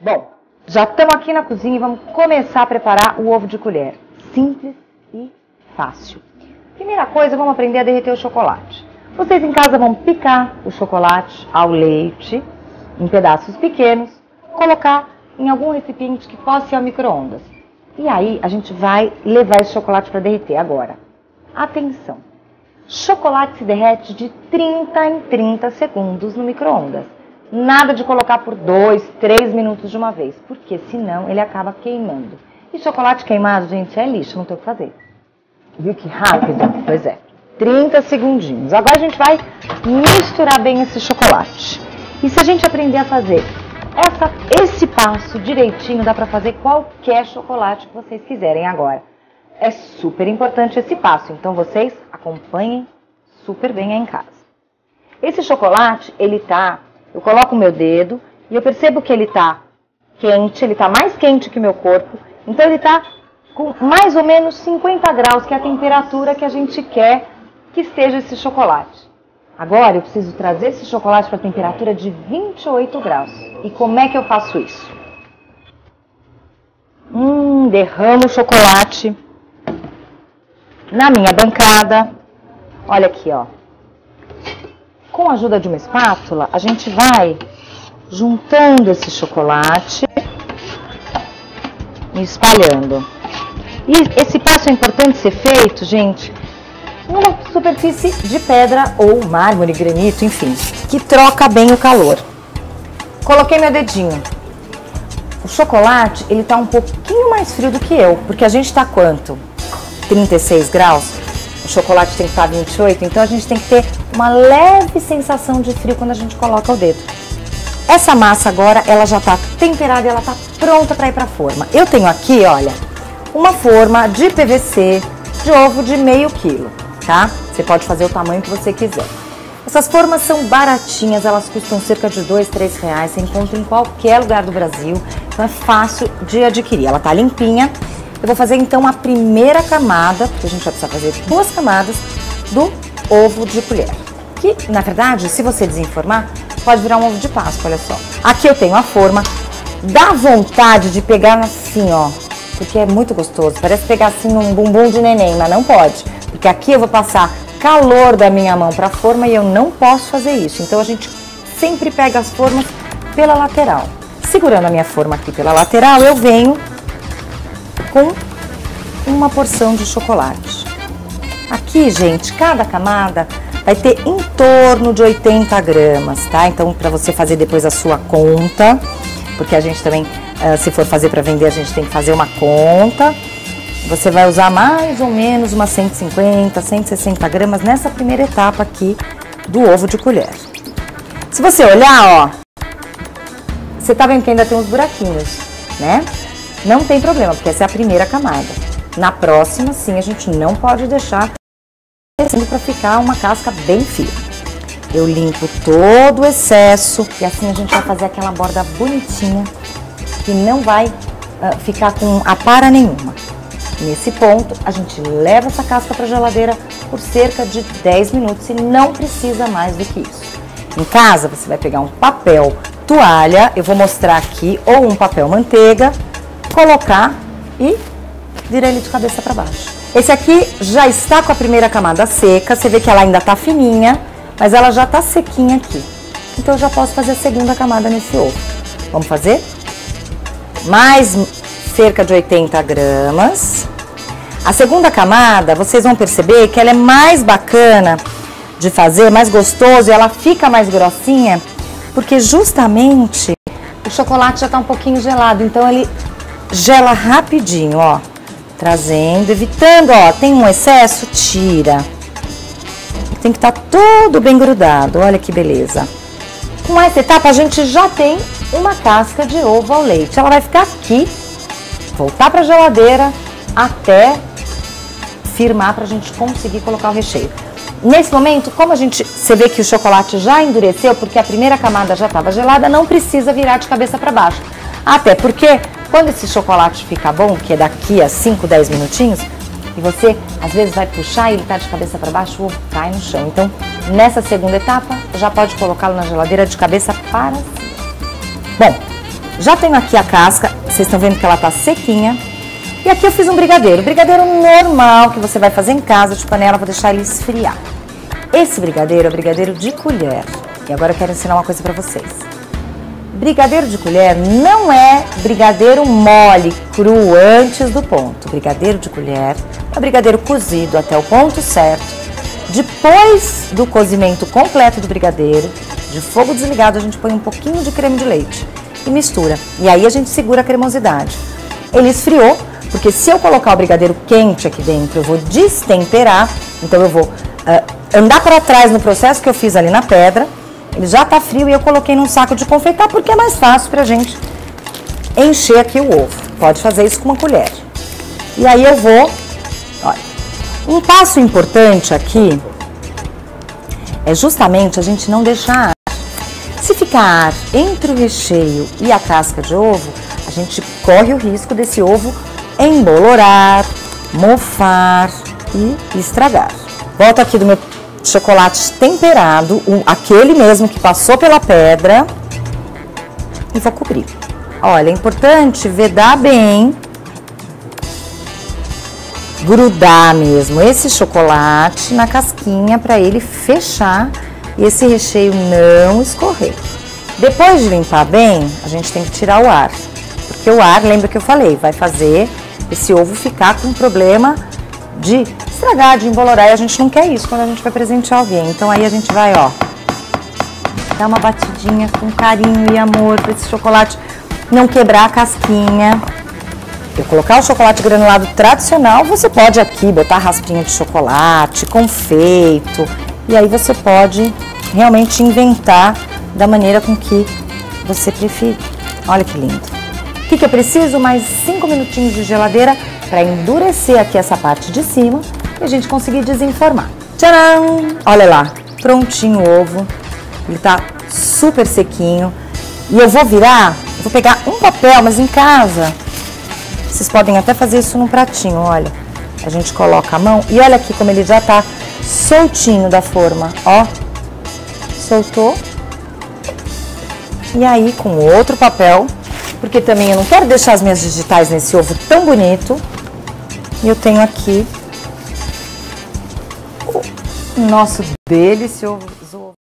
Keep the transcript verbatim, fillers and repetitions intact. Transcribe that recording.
Bom, já estamos aqui na cozinha e vamos começar a preparar o ovo de colher. Simples e fácil. Primeira coisa, vamos aprender a derreter o chocolate. Vocês em casa vão picar o chocolate ao leite em pedaços pequenos, colocar em algum recipiente que possa ir ao micro-ondas. E aí a gente vai levar esse chocolate para derreter. Agora, atenção! Chocolate se derrete de trinta em trinta segundos no micro-ondas. Nada de colocar por dois, três minutos de uma vez, porque senão ele acaba queimando. E chocolate queimado, gente, é lixo, não tem o que fazer. Viu que rápido? Pois é, trinta segundinhos. Agora a gente vai misturar bem esse chocolate. E se a gente aprender a fazer essa, esse passo direitinho, dá para fazer qualquer chocolate que vocês quiserem agora. É super importante esse passo, então vocês acompanhem super bem aí em casa. Esse chocolate, ele tá... Eu coloco o meu dedo e eu percebo que ele tá quente, ele tá mais quente que o meu corpo. Então ele tá com mais ou menos cinquenta graus, que é a temperatura que a gente quer que esteja esse chocolate. Agora eu preciso trazer esse chocolate para a temperatura de vinte e oito graus. E como é que eu faço isso? Hum, derramo o chocolate na minha bancada. Olha aqui, ó. Com a ajuda de uma espátula, a gente vai juntando esse chocolate e espalhando. E esse passo é importante ser feito, gente, numa superfície de pedra ou mármore, granito, enfim, que troca bem o calor. Coloquei meu dedinho. O chocolate, ele tá um pouquinho mais frio do que eu, porque a gente tá quanto? trinta e seis graus? O chocolate tem que estar vinte e oito, então a gente tem que ter uma leve sensação de frio quando a gente coloca o dedo. Essa massa agora, ela já está temperada e ela está pronta para ir para a forma. Eu tenho aqui, olha, uma forma de P V C de ovo de meio quilo, tá? Você pode fazer o tamanho que você quiser. Essas formas são baratinhas, elas custam cerca de dois, três reais, você encontra em qualquer lugar do Brasil, então é fácil de adquirir. Ela tá limpinha. Eu vou fazer então a primeira camada, porque a gente vai precisar fazer duas camadas do ovo de colher. Que, na verdade, se você desenformar, pode virar um ovo de Páscoa, olha só. Aqui eu tenho a forma, dá vontade de pegar assim, ó, porque é muito gostoso. Parece pegar assim num bumbum de neném, mas não pode. Porque aqui eu vou passar calor da minha mão para a forma e eu não posso fazer isso. Então a gente sempre pega as formas pela lateral. Segurando a minha forma aqui pela lateral, eu venho com uma porção de chocolate. Aqui, gente, cada camada vai ter em torno de oitenta gramas, tá? Então, para você fazer depois a sua conta, porque a gente também, se for fazer para vender, a gente tem que fazer uma conta. Você vai usar mais ou menos umas cento e cinquenta, cento e sessenta gramas nessa primeira etapa aqui do ovo de colher. Se você olhar, ó, você tá vendo que ainda tem uns buraquinhos, né? Não tem problema, porque essa é a primeira camada. Na próxima, sim, a gente não pode deixar crescendo para ficar uma casca bem firme. Eu limpo todo o excesso e assim a gente vai fazer aquela borda bonitinha que não vai uh, ficar com apara nenhuma. Nesse ponto, a gente leva essa casca para a geladeira por cerca de dez minutos e não precisa mais do que isso. Em casa, você vai pegar um papel toalha, eu vou mostrar aqui, ou um papel manteiga, colocar e virar ele de cabeça para baixo. Esse aqui já está com a primeira camada seca, você vê que ela ainda está fininha, mas ela já está sequinha aqui. Então eu já posso fazer a segunda camada nesse ovo. Vamos fazer? Mais cerca de oitenta gramas. A segunda camada, vocês vão perceber que ela é mais bacana de fazer, mais gostoso, e ela fica mais grossinha, porque justamente o chocolate já está um pouquinho gelado, então ele gela rapidinho, ó, trazendo, evitando, ó, tem um excesso, tira. Tem que estar tudo bem grudado, olha que beleza. Com essa etapa a gente já tem uma casca de ovo ao leite. Ela vai ficar aqui, voltar para a geladeira até firmar para a gente conseguir colocar o recheio. Nesse momento, como a gente, você vê que o chocolate já endureceu, porque a primeira camada já estava gelada, não precisa virar de cabeça para baixo. Até porque quando esse chocolate fica bom, que é daqui a cinco, dez minutinhos, e você às vezes vai puxar e ele tá de cabeça para baixo, o ovo cai no chão. Então, nessa segunda etapa, já pode colocá-lo na geladeira de cabeça para cima. Bom, Já tenho aqui a casca, vocês estão vendo que ela tá sequinha. E aqui eu fiz um brigadeiro, brigadeiro normal que você vai fazer em casa de panela, vou deixar ele esfriar. Esse brigadeiro é brigadeiro de colher. E agora eu quero ensinar uma coisa pra vocês. Brigadeiro de colher não é brigadeiro mole, cru, antes do ponto. Brigadeiro de colher é brigadeiro cozido até o ponto certo. Depois do cozimento completo do brigadeiro, de fogo desligado, a gente põe um pouquinho de creme de leite e mistura. E aí a gente segura a cremosidade. Ele esfriou, porque se eu colocar o brigadeiro quente aqui dentro, eu vou destemperar. Então eu vou uh, andar para trás no processo que eu fiz ali na pedra. Ele já tá frio e eu coloquei num saco de confeitar porque é mais fácil pra gente encher aqui o ovo. Pode fazer isso com uma colher. E aí eu vou, olha, um passo importante aqui é justamente a gente não deixar ar. Se ficar ar entre o recheio e a casca de ovo, a gente corre o risco desse ovo embolorar, mofar e estragar. Volto aqui do meu chocolate temperado, um, aquele mesmo que passou pela pedra, e vou cobrir. Olha, é importante vedar bem, grudar mesmo esse chocolate na casquinha para ele fechar e esse recheio não escorrer. Depois de limpar bem, a gente tem que tirar o ar, porque o ar, lembra que eu falei, vai fazer esse ovo ficar com problema de estragar, de embolorar, e a gente não quer isso quando a gente vai presentear alguém. Então aí a gente vai, ó, dar uma batidinha com carinho e amor para esse chocolate não quebrar a casquinha. Eu colocar o chocolate granulado tradicional, você pode aqui botar raspinha de chocolate, confeito, e aí você pode realmente inventar da maneira com que você preferir. Olha que lindo. O que, que eu preciso? Mais cinco minutinhos de geladeira para endurecer aqui essa parte de cima e a gente conseguir desenformar. Tcharam! Olha lá, prontinho o ovo. Ele tá super sequinho. E eu vou virar, vou pegar um papel, mas em casa, vocês podem até fazer isso num pratinho, olha. A gente coloca a mão e olha aqui como ele já tá soltinho da forma, ó. Soltou. E aí com outro papel, porque também eu não quero deixar as minhas digitais nesse ovo tão bonito. E eu tenho aqui o nosso delicioso ovo.